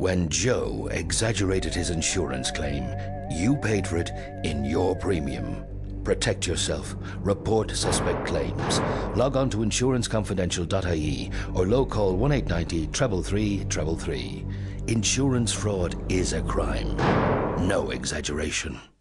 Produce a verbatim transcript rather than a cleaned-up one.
When Joe exaggerated his insurance claim, you paid for it in your premium. Protect yourself. Report suspect claims. Log on to insurance confidential dot I E or low call one eight nine zero, three three three three. Insurance fraud is a crime. No exaggeration.